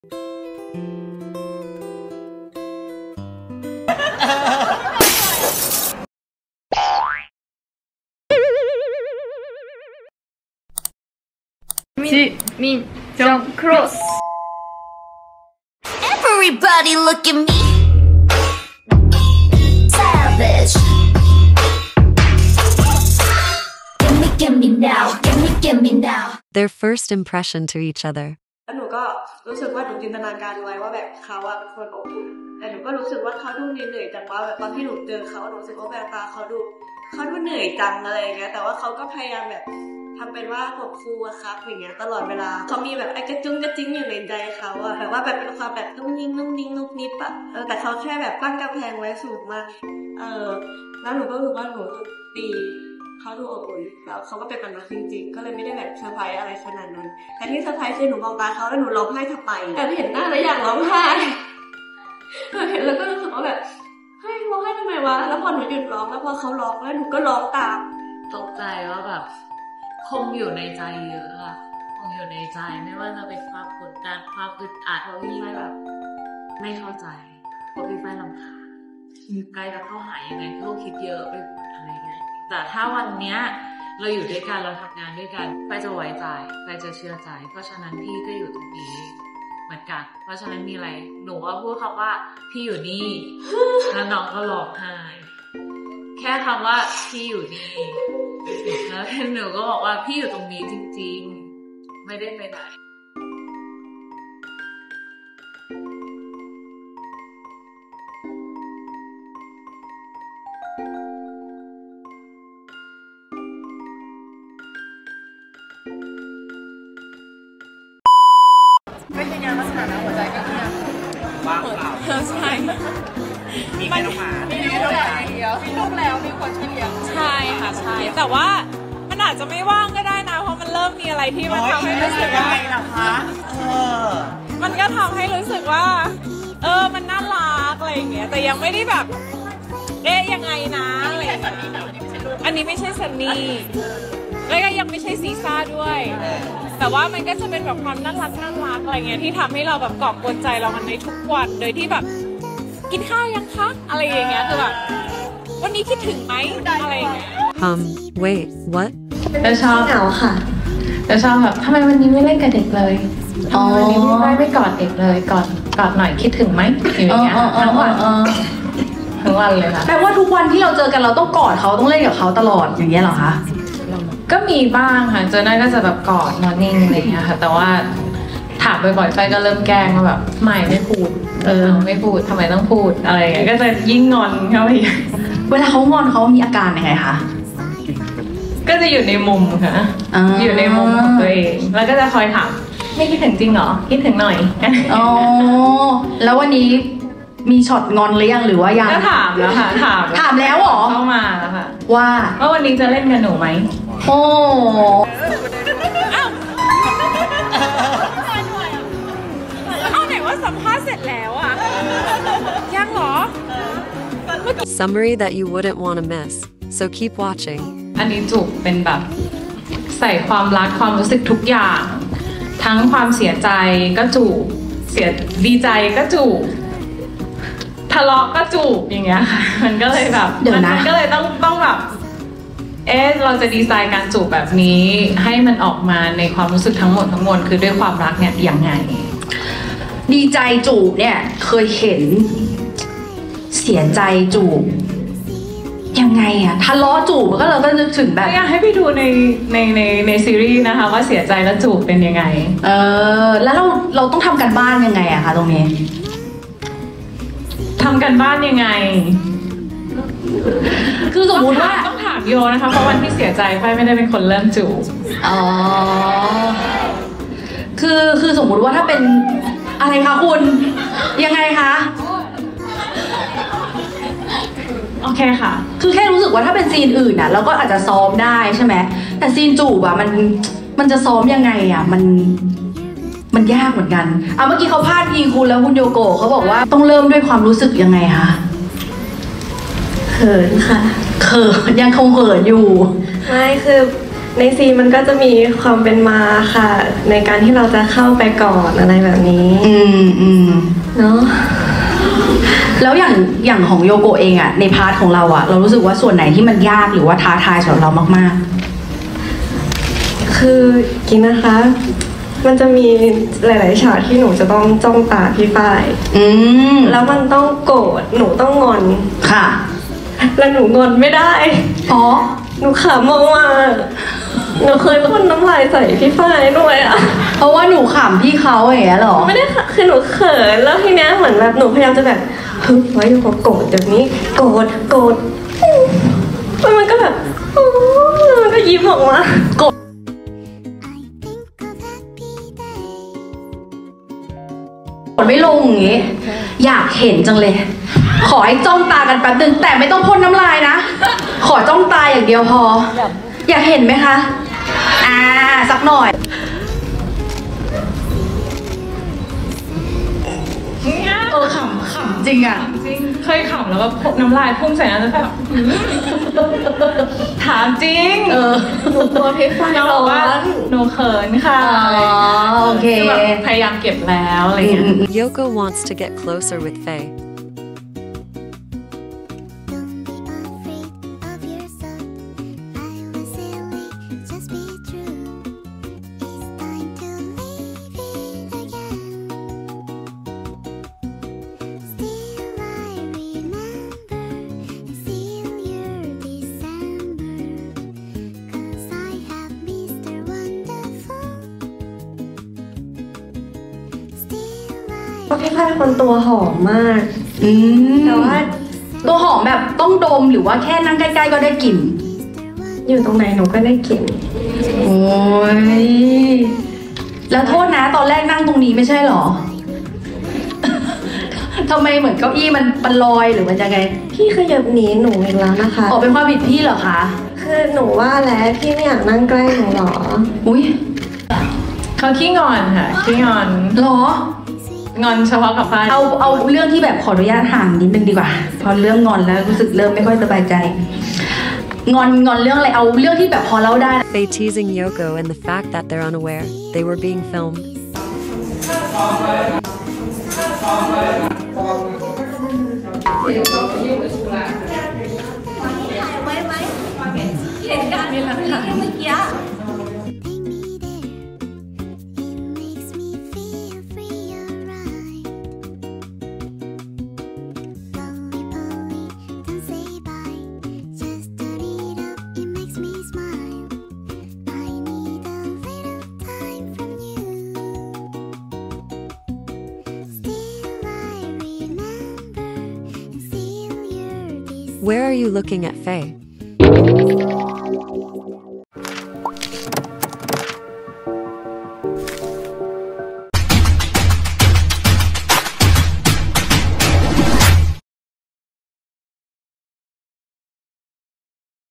지민정 크로스. Everybody look at me. Savage. Give me now. Give me now. Their first impression to each other. แล้วหนูก็รู้สึกว่าหนูจินตนาการไว้ว่าแบบเขาเป็นคนอบอุ่นแต่หนูก็รู้สึกว่าเขาดูเหนื่อยจังว่าแบบตอนที่หนูเจอเขาหนูรู้สึกว่าแววตาเขาดูเหนื่อยจังอะไรอย่างเงี้ยแต่ว่าเขาก็พยายามแบบทำเป็นว่าผมฟูอะครับอย่างเงี้ยตลอดเวลาเขามีแบบไอ้กระจุ้งกระจิ้งอยู่ในใจเขาอะแต่ว่าแบบเป็นความแบบนุ่งนิ่งนุบนิบอะแต่เขาแค่แบบตั้งกำแพงไว้สูงมากแล้วหนูก็รู้สึกว่าหนูดีเขาดูอบอุ่นแล้วเขาก็เป็นแบบนั้นจริงๆก็เลยไม่ได้แบบเซอร์ไพรส์อะไรขนาดนั้นแต่ที่เซอร์ไพรส์คือหนูมองตาเขาแล้วหนูร้องไห้ทำไมแต่เห็นหน้าแล้วอยากร้องไห้เห็นแล้วก็รู้สึกว่าแบบเฮ้ยร้องไห้ทำไมวะแล้วพอหนูหยุดร้องแล้วพอเขาร้องแล้วหนูก็ร้องตามตกใจว่าแบบคงอยู่ในใจเยอะอะคงอยู่ในใจไม่ว่าจะเป็นความกดดันความอึดอัดเพราะพี่ไฟแบบไม่เข้าใจเพราะพี่ไฟรำคาญใกล้จะเข้าหายังไงก็คิดเยอะไปหมดอะไรเงี้ยแต่ถ้าวันเนี้ยเราอยู่ด้วยกันเราทำงานด้วยกันไฟจะไว้ใจไฟจะเชื่อใจเพราะฉะนั้นพี่ก็อยู่ตรงนี้เหมือนกันเพราะฉะนั้นมีอะไรหนูว่าพูดคำว่าพี่อยู่นี่แล้วน้องก็ร้องไห้แค่คำว่าพี่อยู่นี่แล้วหนูก็บอกว่าพี่อยู่ตรงนี้จริงๆไม่ได้ไปไหนไม่ใช่งานลักษณะนะหัวใจก็คือว่างเปล่าใช่มีแค่น้องหมามีลูกแล้วมีลูกแล้วมีคนช่วยเลี้ยงใช่ค่ะใช่แต่ว่ามันอาจจะไม่ว่างก็ได้นะเพราะมันเริ่มมีอะไรที่มันทำให้รู้สึกว่ามันก็ทำให้รู้สึกว่ามันน่ารักอะไรอย่างเงี้ยแต่ยังไม่ได้แบบยังไงนะอะไรอย่างเงี้ยอันนี้ไม่ใช่ซันนี่แล้วก็ยังไม่ใช่ซีซ่าด้วยแต่ว่ามันก็จะเป็นแบบความน่ารักอะไรเงี้ยที่ทำให้เราแบบกอบกวนใจเราในทุกวันโดยที่แบบกินข้าวยังคะอะไรอย่างเงี้ยคือแบบวันนี้คิดถึงไหมอะไรอย่างเงี้ย wait what แล้วชอบเหงาค่ะแล้วชอบแบบทำไมวันนี้ไม่เล่นกับเด็กเลยวันนี้ไม่กอดเด็กเลยกอดหน่อยคิดถึงไหมอย่างเงี้ยทั้งวันเลยค่ะแปลว่าทุกวันที่เราเจอกันเราต้องกอดเขาต้องเล่นกับเขาตลอดอย่างเงี้ยเหรอคะก็มีบ้างค่ะเจอหน้าก็จะแบบกอดนอนนิ่งอะไรเงี้ยค่ะแต่ว่าถามบ่อยๆไฟก็เริ่มแกล้งว่าแบบไม่พูดไม่พูดทำไมต้องพูดอะไรเงี้ยก็จะยิ่งงอนเขาอีกเวลาเขางอนเขามีอาการยังไงคะก็จะอยู่ในมุมค่ะอยู่ในมุมของตัวเองแล้วก็จะคอยถามไม่คิดถึงจริงเหรอคิดถึงหน่อยอ๋อแล้ววันนี้มีช็อตงอนหรือยังหรือว่ายังก็ถามแล้วค่ะถามแล้วเหรอเข้ามาแล้วค่ะว่าวันนี้จะเล่นกับหนูไหมโอ้ไหนว่าสัมภาษณ์เสร็จแล้วอ่ะยังเหรอ Summary that you wouldn't want to miss so keep watching อันนี้จูบเป็นแบบใส่ความรักความรู้สึกทุกอย่างทั้งความเสียใจก็จูบดีใจก็จูบทะเลาะก็จูบอย่างเงี้ยค่ะมันก็เลยแบบมันก็เลยต้องแบบเราจะดีไซน์การจูบแบบนี้ให้มันออกมาในความรู้สึกทั้งหมดคือด้วยความรักเนี่ยอย่างไงดีใจจูบเนี่ยเคยเห็นเสียใจจูบยังไงอะทะเลาะจูบก็เราก็นึกถึงแบบอยากให้ไปดูในซีรีส์นะคะว่าเสียใจแล้วจูบเป็นยังไงแล้วเราต้องทำกันบ้านยังไงอะคะตรงนี้ทำกันบ้านยังไงคือสมมติว่าต้องถามโยนะคะเพราะวันที่เสียใจไฟไม่ได้เป็นคนเริ่มจูบคือสมมุติว่าถ้าเป็นอะไรคะคุณยังไงคะโอเคค่ะคือแค่รู้สึกว่าถ้าเป็นซีนอื่นน่ะเราก็อาจจะซ้อมได้ใช่ไหมแต่ซีนจูบอะมันจะซ้อมยังไงอะมันยากเหมือนกันเมื่อกี้เขาพาดพิงคุณแล้วคุณโยโกะเขาบอกว่าต้องเริ่มด้วยความรู้สึกยังไงคะเขินค่ะยังคงเขินอยู่ไม่คือในซีนมันก็จะมีความเป็นมาค่ะ ในการที่เราจะเข้าไปก่อนอะไรแบบนี้เนาะแล้วอย่างของโยโกะเองอะในพาร์ทของเราอะเรารู้สึกว่าส่วนไหนที่มันยากหรือว่าท้าทายสำหรับเรามากๆคือกินนะคะ มันจะมีหลายๆฉากที่หนูจะต้องจ้องตาพี่ฝ้ายแล้วมันต้องโกรธหนูต้องงอนค่ะแล้วหนูงอนไม่ได้อ๋อหนูขำมากหนูเคยพ่นน้ำลายใส่พี่ฝ้ายด้วยอะเพราะว่าหนูขำพี่เขาอย่างเงี้ยหรอไม่ได้ค่ะคือหนูเขินแล้วทีเนี้ยเหมือนแบบหนูพยายามจะแบบฮึบไว้อยู่กับโกรธแบบนี้โกรธแล้วมันก็แบบแล้วมันก็ยิ้มออกมาโกรธไม่ลงอย่างงี้อยากเห็นจังเลยขอให้จ้องตากันแป๊บนึงแต่ไม่ต้องพ่นน้ำลายนะขอจ้องตาอย่างเดียวพออยากเห็นไหมคะสักหน่อยขำจริงอ่ะจริงเคยขำแล้วก็น้ำลายพุ่งใส่หน้าแล้วแบบถามจริงหนูตัวพี่ฝ้ายน้องบอกว่าหนูเขินค่ะโอเคพยายามเก็บแล้วอะไรเงี้ย Yoko wants to get closer with Faye พี่ฝ้ายเป็นคนตัวหอมมากแต่ว่าตัวหอมแบบต้องดมหรือว่าแค่นั่งใกล้ๆก็ได้กลิ่นอยู่ตรงไหนหนูก็ได้กลิ่นโอ้ยแล้วโทษนะตอนแรกนั่งตรงนี้ไม่ใช่หรอทำไมเหมือนเก้าอี้มันลอยหรือมันยังไงพี่ขยับหนีหนูอีกแล้วนะคะเป็นความผิดพี่เหรอคะคือหนูว่าแล้วพี่ไม่อยากนั่งใกล้หนูหรออุ้ยเขาขี้งอนค่ะขี้งอนหรองอนเฉพาะกับฝ้ายเอาเรื่องที่แบบขออนุญาตห่างนิดนึงดีกว่าพอเรื่องงอนแล้วรู้สึกเริ่มไม่ค่อยสบายใจงอนเรื่องอะไรเอาเรื่องที่แบบพอเล่าได้ Faye teasing Yoko and the fact that they're unaware they were being filmed เหตุการณ์นี้เมื่อกี้ Where are you looking at Faye?